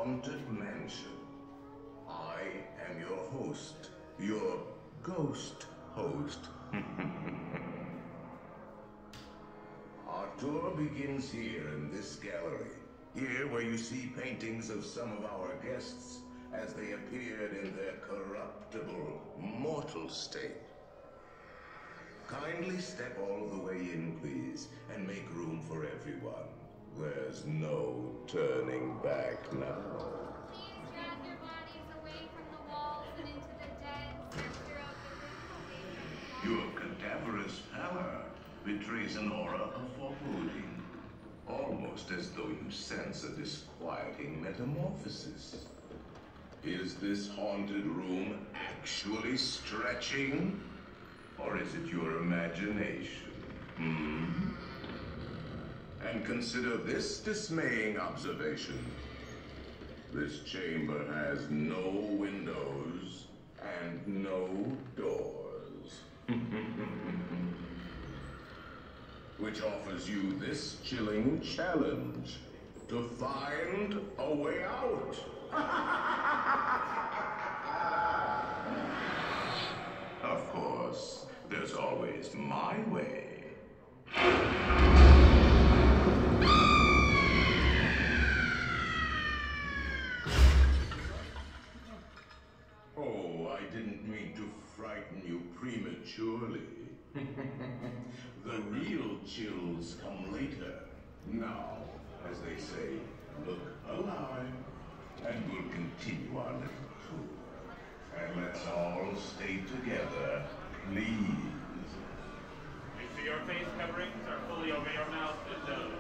haunted mansion. I am your host, your ghost host. Our tour begins here in this gallery. Here where you see paintings of some of our guests as they appeared in their corruptible, mortal state. Kindly step all the way in, please, and make room for everyone. There's no turning back now. Please drag your bodies away from the walls and into the dead center of the room. Your cadaverous pallor betrays an aura of foreboding, almost as though you sense a disquieting metamorphosis. Is this haunted room actually stretching? Or is it your imagination? And consider this dismaying observation. This chamber has no windows and no doors. Which offers you this chilling challenge to find a way out. Of course, there's always my way. Oh, I didn't mean to frighten you prematurely. The real chills come later. Now, as they say, look alive, and we'll continue our little tour. And let's all stay together, please. Make sure your face coverings are fully over your mouth and nose.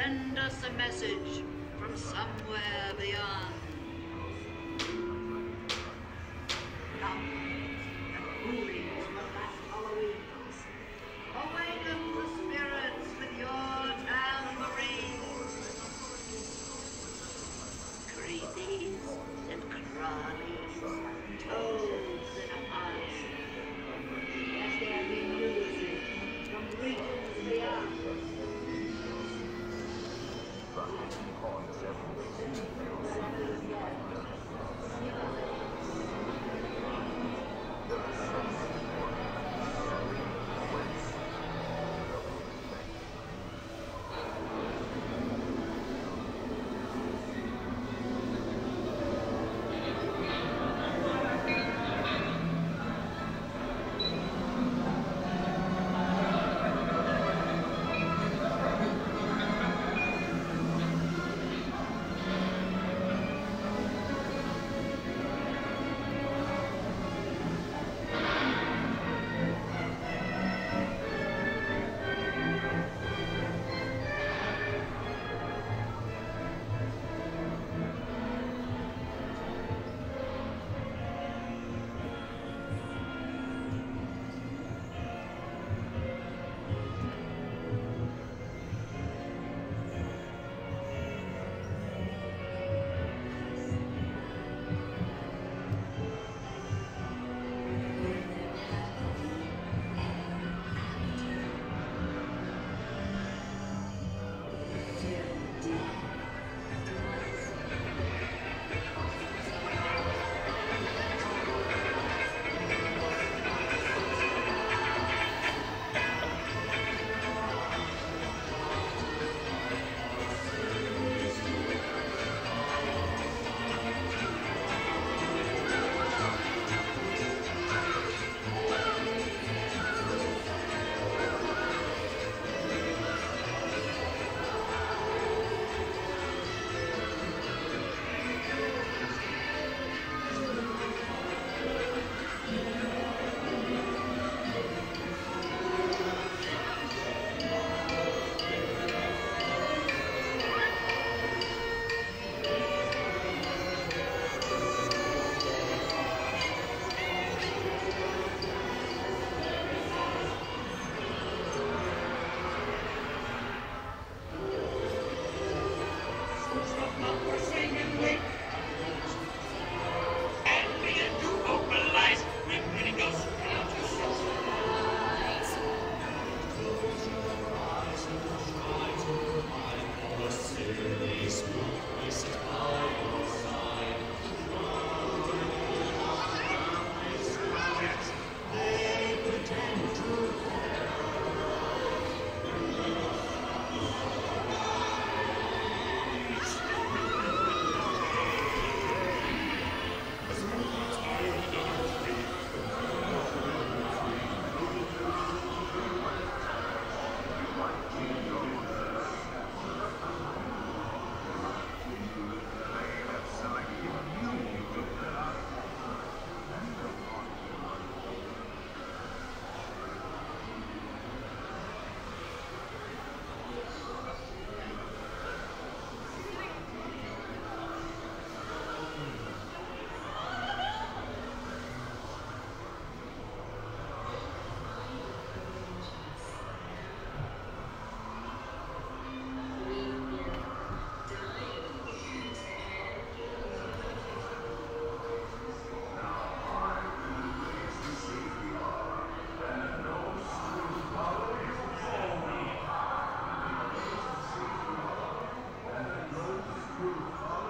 send us a message from somewhere beyond. Come and movies from last Halloween. Awaken the spirits with your tambourines. Creepies and crawlies, toads in a pot. Yes, there'll be music from regions beyond.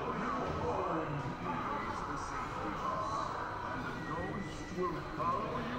will follow you.